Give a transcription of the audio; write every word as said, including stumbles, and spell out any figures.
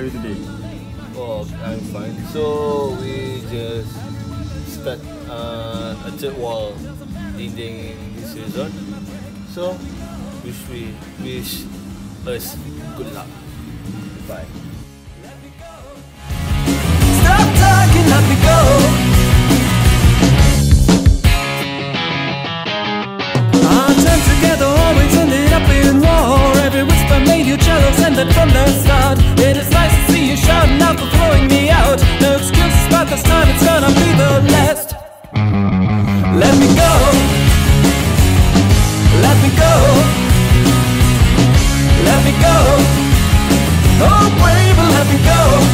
are you today? Oh, I'm fine. So we just start uh, a third wall in this resort. So wish we wish us good luck. Bye. Stop talking, let me go. Our time together always ended up in war. Every whisper made you jealous, and that from the start. It is nice to see you shouting out for throwing me out. No excuses, but this time it's gonna be the last. Let me go. Let me go. Let me go. Oh, baby, let me go.